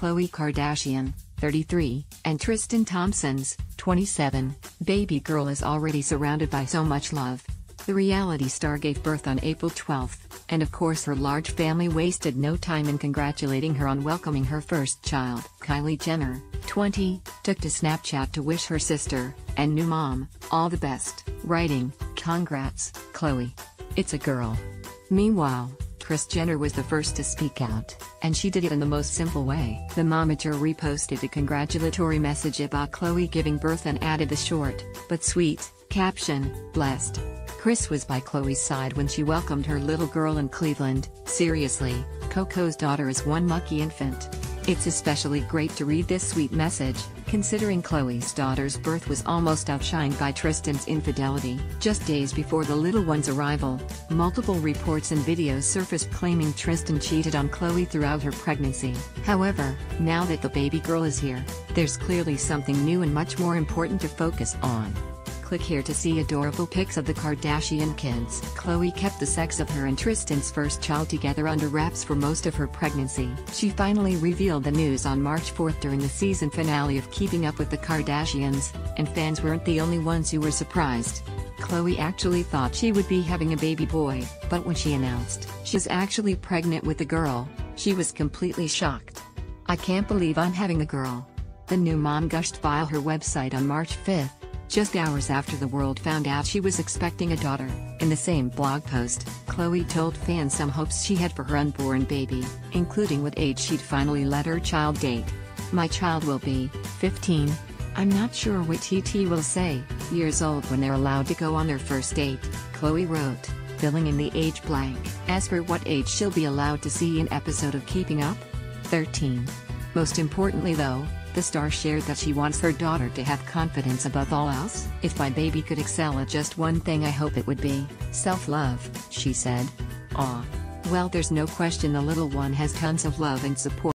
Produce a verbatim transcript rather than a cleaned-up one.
Khloe Kardashian, thirty-three, and Tristan Thompson's, twenty-seven, baby girl is already surrounded by so much love. The reality star gave birth on April twelfth, and of course her large family wasted no time in congratulating her on welcoming her first child. Kylie Jenner, twenty, took to Snapchat to wish her sister, and new mom, all the best, writing, "Congrats, Khloe. It's a girl." Meanwhile, Kris Jenner was the first to speak out, and she did it in the most simple way. The momager reposted a congratulatory message about Khloe giving birth and added the short, but sweet, caption, "Blessed." Kris was by Khloe's side when she welcomed her little girl in Cleveland. "Seriously, Coco's daughter is one lucky infant. It's especially great to read this sweet message, considering Khloe's daughter's birth was almost outshined by Tristan's infidelity." Just days before the little one's arrival, multiple reports and videos surfaced claiming Tristan cheated on Khloe throughout her pregnancy. However, now that the baby girl is here, there's clearly something new and much more important to focus on. Click here to see adorable pics of the Kardashian kids. Khloe kept the sex of her and Tristan's first child together under wraps for most of her pregnancy. She finally revealed the news on March fourth during the season finale of Keeping Up with the Kardashians, and fans weren't the only ones who were surprised. Khloe actually thought she would be having a baby boy, but when she announced she's actually pregnant with a girl, she was completely shocked. "I can't believe I'm having a girl," the new mom gushed via her website on March fifth. Just hours after the world found out she was expecting a daughter. In the same blog post, Khloe told fans some hopes she had for her unborn baby, including what age she'd finally let her child date. "My child will be fifteen. I'm not sure what T T will say, years old when they're allowed to go on their first date," Khloe wrote, filling in the age blank. As for what age she'll be allowed to see an episode of Keeping Up? thirteen. Most importantly though, the star shared that she wants her daughter to have confidence above all else. "If my baby could excel at just one thing, I hope it would be self-love," she said. Aw. Well, there's no question the little one has tons of love and support.